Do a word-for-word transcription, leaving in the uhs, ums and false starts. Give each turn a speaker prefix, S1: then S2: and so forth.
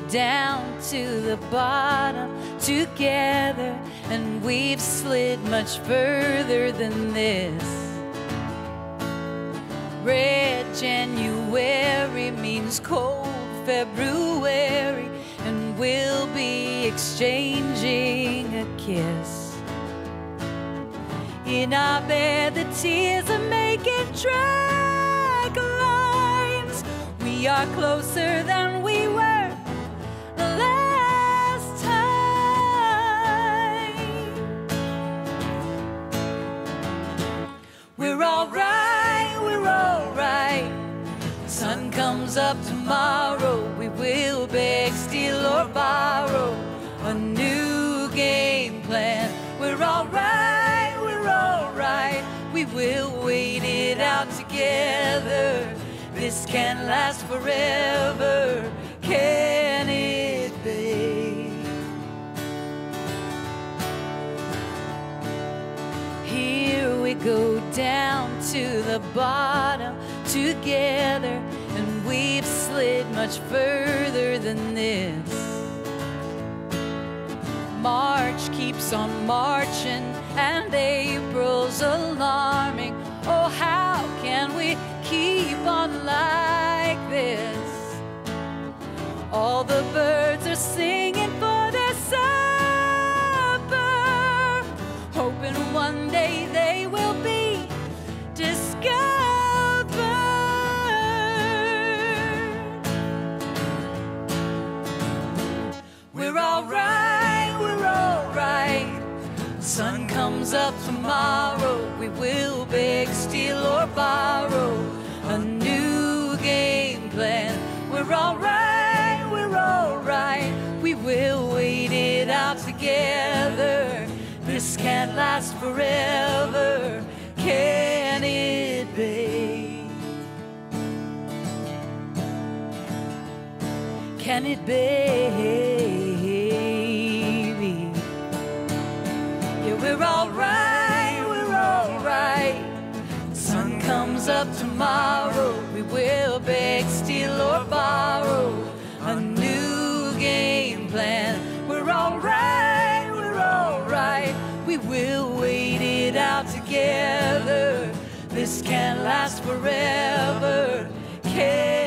S1: down to the bottom together, and we've slid much further than this. Red January means cold February, and we'll be exchanging a kiss. In our bed, the tears are making drag lines. We are closer than we were the last time. We're all right, we're all right. Sun comes up tomorrow, we will beg, steal or borrow a new game plan. We're all right, we're all right. We will wait it out together. This can't last forever, can it, babe? Here we go down to the bottom together, and we've slid much further than this. March keeps on marching, and April's alarming. Oh, how can we keep on like this? All the birds are singing for their supper, hoping one day they will be discovered. We're all right, we're all right. Sun comes up tomorrow, we will beg, steal or borrow a new game plan. We're all right, we're all right. We will wait it out together. This can't last forever, can it, babe? Can it, baby? Yeah, we're all right, we're all right. Sun comes up tomorrow, we will beg, steal or borrow a new game plan. We're all right, we're all right. We will wait it out together. This can't last forever, can